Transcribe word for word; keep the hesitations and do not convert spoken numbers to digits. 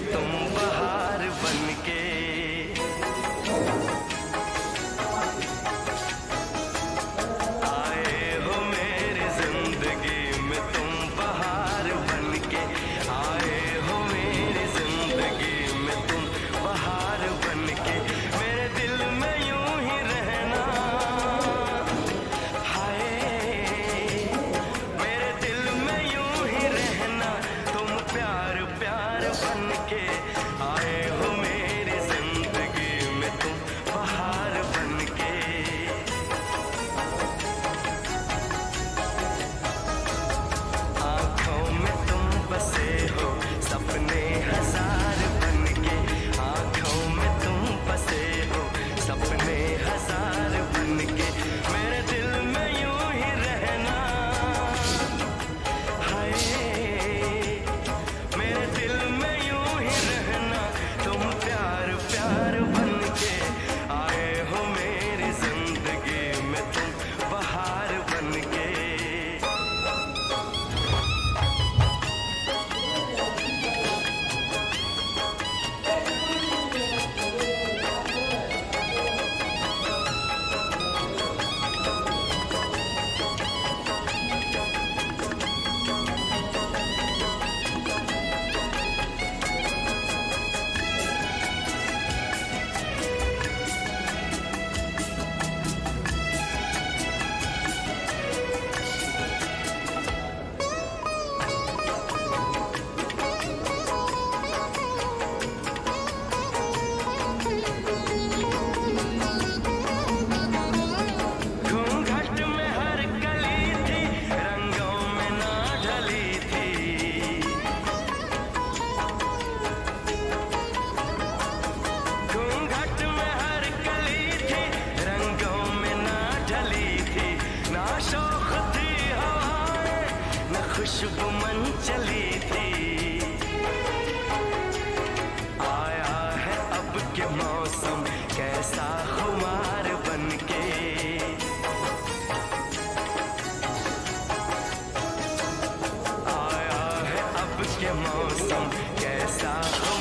तुम बहार बनके। आए हो मेरी जिंदगी में तुम बहार बनके। आए हो मेरी जिंदगी में तुम बहार बनके। मेरे दिल में यूं ही रहना, हाय मेरे दिल में यूं ही रहना, तुम प्यार प्यार बनके। आए हो मेरी जिंदगी में तुम बहार बनके। आँखों में तुम बसे हो सपने हजार बनके। आँखों में तुम बसे हो सपने हजार बनके। मेरे दिल में यूं ही रहना, हाय मेरे दिल में यूं ही रहना, तुम प्यार प्यार बनके। आए हो मेरी जिंदगी में तुम बहार बनके। घूंघट में हर कली थी, रंगों में ना ढली थी। घूंघट में हर कली थी, रंगों में ना ढली थी। ना शौक थी हवाएं, न खुशबू मन चली थी। आया है अब के मौसम कैसा खुमार बनके। आया है अब के मौसम कैसा